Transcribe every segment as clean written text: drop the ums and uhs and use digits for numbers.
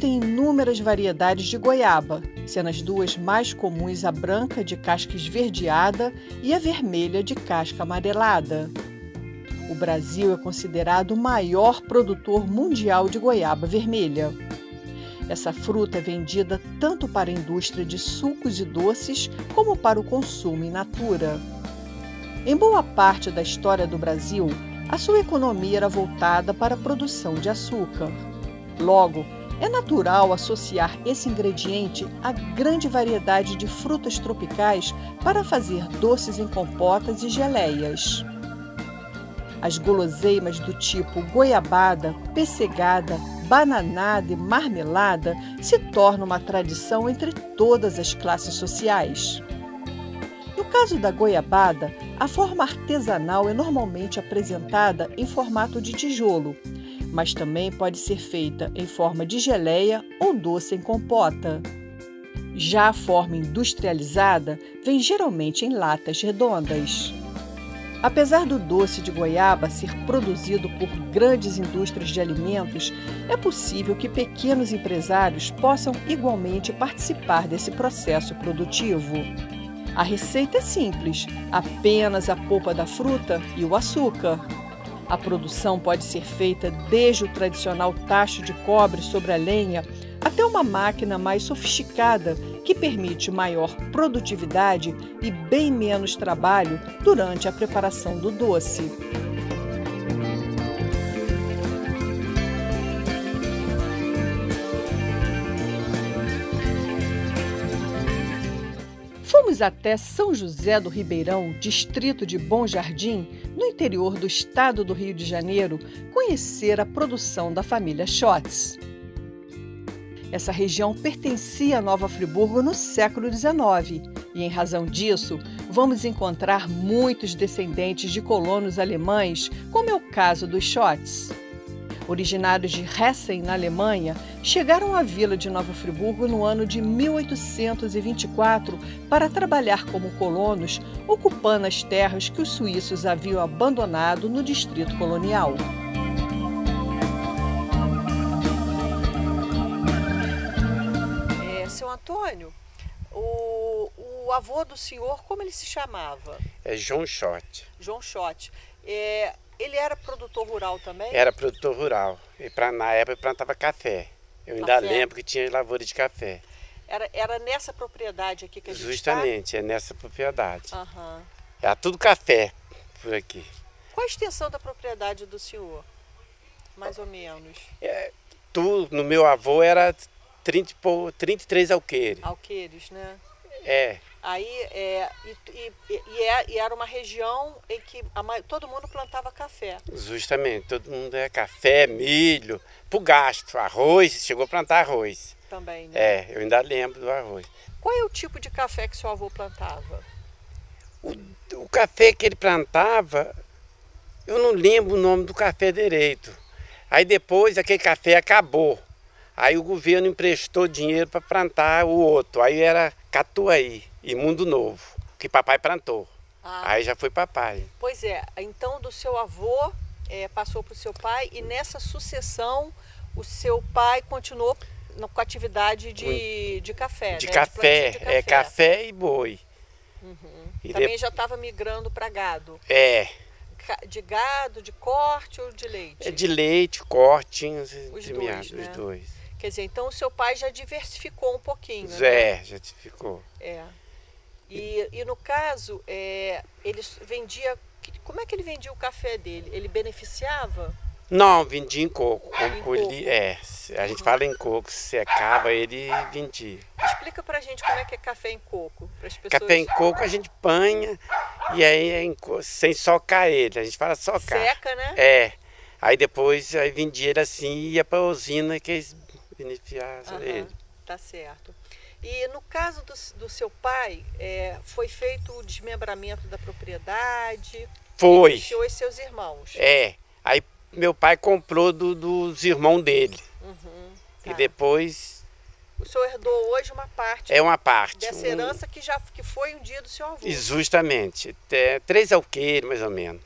Existem inúmeras variedades de goiaba, sendo as duas mais comuns a branca de casca esverdeada e a vermelha de casca amarelada. O Brasil é considerado o maior produtor mundial de goiaba vermelha. Essa fruta é vendida tanto para a indústria de sucos e doces como para o consumo in natura. Em boa parte da história do Brasil, a sua economia era voltada para a produção de açúcar. Logo, é natural associar esse ingrediente à grande variedade de frutas tropicais para fazer doces em compotas e geleias. As guloseimas do tipo goiabada, pessegada, bananada e marmelada se tornam uma tradição entre todas as classes sociais. No caso da goiabada, a forma artesanal é normalmente apresentada em formato de tijolo, mas também pode ser feita em forma de geleia ou doce em compota. Já a forma industrializada vem geralmente em latas redondas. Apesar do doce de goiaba ser produzido por grandes indústrias de alimentos, é possível que pequenos empresários possam igualmente participar desse processo produtivo. A receita é simples, apenas a polpa da fruta e o açúcar. A produção pode ser feita desde o tradicional tacho de cobre sobre a lenha até uma máquina mais sofisticada que permite maior produtividade e bem menos trabalho durante a preparação do doce. Fomos até São José do Ribeirão, distrito de Bom Jardim, no interior do estado do Rio de Janeiro, conhecer a produção da família Schotz. Essa região pertencia a Nova Friburgo no século XIX e, em razão disso, vamos encontrar muitos descendentes de colonos alemães, como é o caso dos Schotz. Originários de Hessen, na Alemanha, chegaram à vila de Nova Friburgo no ano de 1824 para trabalhar como colonos, ocupando as terras que os suíços haviam abandonado no distrito colonial. Seu Antônio, o avô do senhor, como ele se chamava? É João Schott. João Schott. Ele era produtor rural também? Era produtor rural. E na época ele plantava café. Eu ainda lembro que tinha lavoura de café. Era nessa propriedade aqui que a gente Justamente, é nessa propriedade. Uhum. Era tudo café por aqui. Qual a extensão da propriedade do senhor? Mais ou menos. No meu avô era 33 alqueires. Alqueires, né? É. Aí, era uma região em que todo mundo plantava café. Justamente, todo mundo café, milho, pro gasto, arroz, chegou a plantar arroz. Também, né? Eu ainda lembro do arroz. Qual é o tipo de café que seu avô plantava? O café que ele plantava, eu não lembro o nome do café direito. Aí depois aquele café acabou. Aí o governo emprestou dinheiro para plantar o outro. Aí era Catuaí e Mundo Novo, que papai plantou. Aí já foi papai. Pois é, então do seu avô passou para o seu pai e nessa sucessão o seu pai continuou com a atividade de café, de né? Café, de café. Café e boi. Uhum. E também já estava migrando para gado? De gado, de corte ou de leite? De leite, corte, os dois, né? Os dois. Quer dizer, então o seu pai já diversificou um pouquinho, né? Já diversificou. E no caso, ele vendia... Como é que ele vendia o café dele? Ele beneficiava? Não, vendia em coco. A gente fala em coco, secava ele e vendia. Explica pra gente como é que é café em coco. Café em coco a gente panha e aí sem socar ele. A gente fala socar. Seca, né? Aí depois vendia ele assim e ia pra usina que eles beneficiavam ele. Tá certo. E no caso do seu pai, foi feito o desmembramento da propriedade? Foi. E deixou os seus irmãos? Aí meu pai comprou dos irmãos dele. Tá. E depois... O senhor herdou hoje uma parte. Uma parte. Dessa herança que foi um dia do seu avô. Justamente. 3 alqueires, mais ou menos.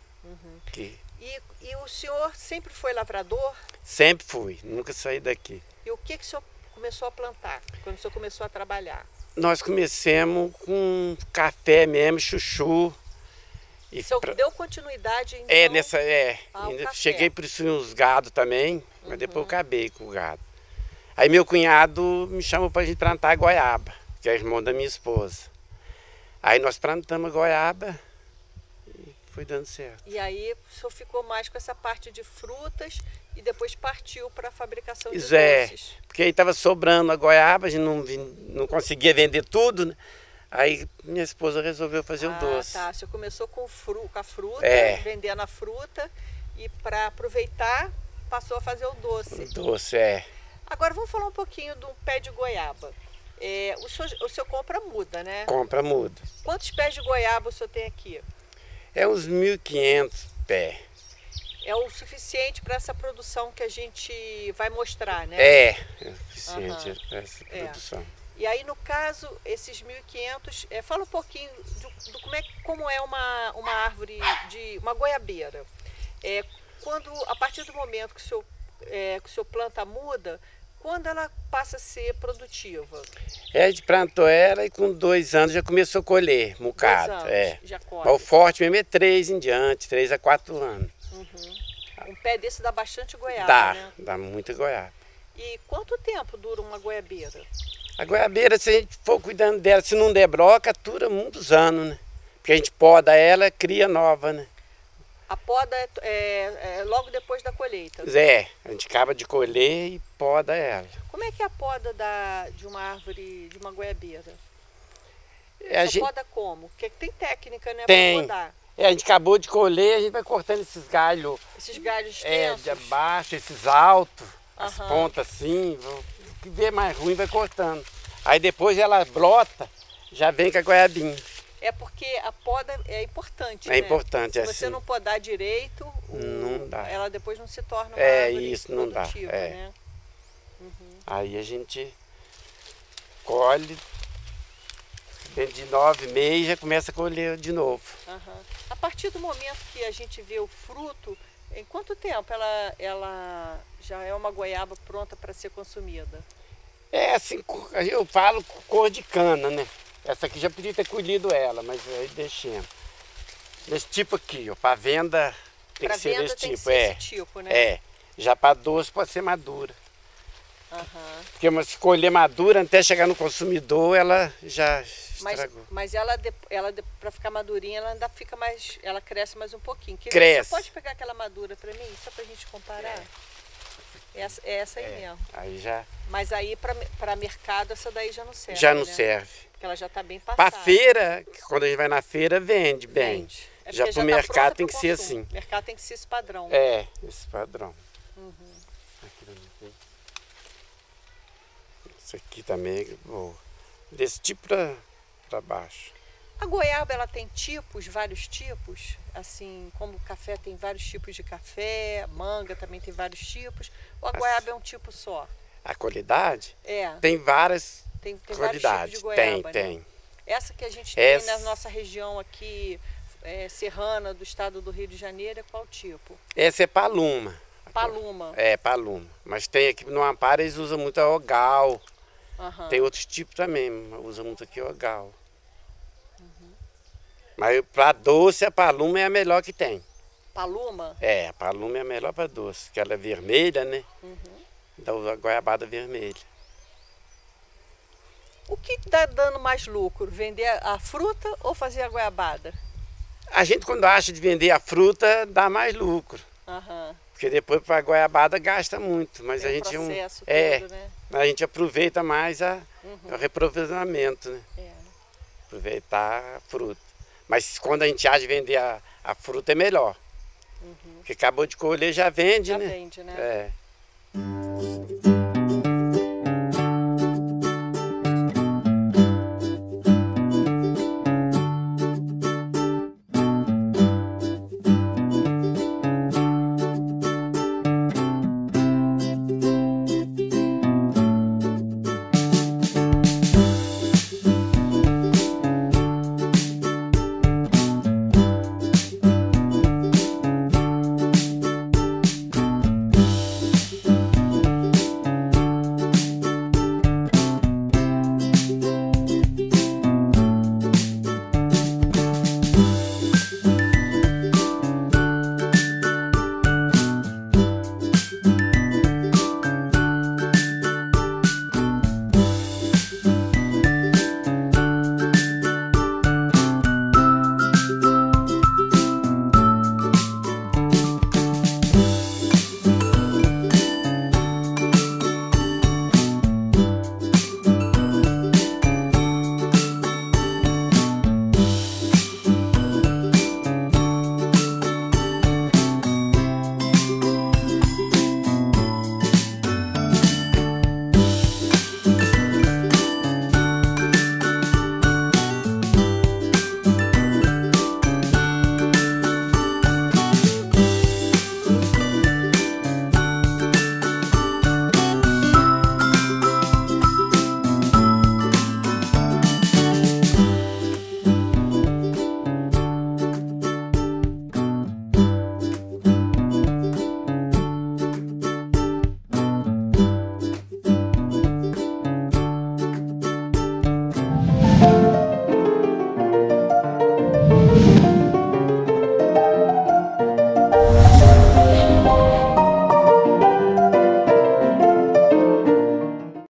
E o senhor sempre foi lavrador? Sempre fui. Nunca saí daqui. E o que o senhor começou a plantar? Quando o senhor começou a trabalhar? Nós começamos com café mesmo, chuchu. E o senhor deu continuidade, então, ainda café. Cheguei por isso uns gado também, mas depois eu acabei com o gado. Aí meu cunhado me chamou para a gente plantar goiaba, que é irmão da minha esposa. Aí nós plantamos a goiaba e foi dando certo. E aí o senhor ficou mais com essa parte de frutas e depois partiu para a fabricação de doces. Porque aí estava sobrando a goiaba, a gente não conseguia vender tudo, né? Aí minha esposa resolveu fazer o doce. Tá. O senhor começou com a fruta, vendendo a fruta, e para aproveitar passou a fazer o doce. O doce, Agora vamos falar um pouquinho de um pé de goiaba. O senhor compra muda, né? Compra muda. Quantos pés de goiaba o senhor tem aqui? É uns 1.500 pés. É o suficiente para essa produção que a gente vai mostrar, né? É o suficiente para essa produção. E aí, no caso, esses 1.500, fala um pouquinho como é uma árvore, uma goiabeira. A partir do momento que o senhor planta a muda, quando ela passa a ser produtiva? A gente plantou ela e com 2 anos já começou a colher mucado. 2 anos, já colhe. O forte mesmo é 3 em diante, 3 a 4 anos. Um pé desse dá bastante goiaba, né? Dá muita goiaba. E quanto tempo dura uma goiabeira? A goiabeira, se a gente for cuidando dela, se não der broca, dura muitos anos, né? Porque a gente poda ela, cria nova, né? A poda é logo depois da colheita? A gente acaba de colher e poda ela. Como é que é a poda de uma árvore, de uma goiabeira? Poda como? Porque tem técnica, né, para podar. A gente acabou de colher, a gente vai cortando esses galhos. Esses galhos extensos? De abaixo, esses altos, as pontas assim, o que vê mais ruim vai cortando. Aí depois ela brota, já vem com a goiabinha. Porque a poda é importante, né? É importante, Se você não podar direito, não dá. Ela depois não se torna uma árvore não dá. né? Aí a gente colhe, dentro de 9 meses já começa a colher de novo. A partir do momento que a gente vê o fruto, em quanto tempo ela já é uma goiaba pronta para ser consumida? Assim, eu falo cor de cana, né? Essa aqui já podia ter colhido ela, mas aí deixemos. Desse tipo aqui, ó, para venda tem que ser desse tipo. Esse tipo, né? Já para doce pode ser madura. Porque se colher madura, até chegar no consumidor, ela já estragou. Mas ela para ficar madurinha, ela ainda fica mais, ela cresce mais um pouquinho. Cresce. Você pode pegar aquela madura para mim, só para a gente comparar? Essa aí mesmo. Aí já. Mas aí para mercado essa daí já não serve. Já não serve. Porque ela já está bem passada. Para feira, quando a gente vai na feira, vende bem. Já para o mercado tem que ser assim. O mercado tem que ser esse padrão. Esse padrão. Isso aqui também é boa. Desse tipo para baixo. A goiaba, ela tem vários tipos, assim como o café tem vários tipos de café, a manga também tem vários tipos, ou a goiaba é um tipo só? A qualidade? Tem várias qualidades. Vários tipos de goiaba, tem. Né? Essa que a gente tem na nossa região aqui, serrana do estado do Rio de Janeiro, é qual tipo? Essa é paluma. Paluma? Paluma. Mas tem aqui no Amparo, eles usam muito a ogal. Tem outros tipos também, usa muito aqui ogal. Mas para doce, a paluma é a melhor que tem. Paluma? A paluma é a melhor para doce, porque ela é vermelha, né? Dá a goiabada vermelha. O que está dando mais lucro? Vender a fruta ou fazer a goiabada? A gente, quando acha de vender a fruta, dá mais lucro. Porque depois para a goiabada gasta muito. Mas a gente todo, né? A gente aproveita mais o reaproveitamento, né? Aproveitar a fruta. Mas quando a gente acha de vender a fruta é melhor. Porque acabou de colher, já vende, né? Já vende, né?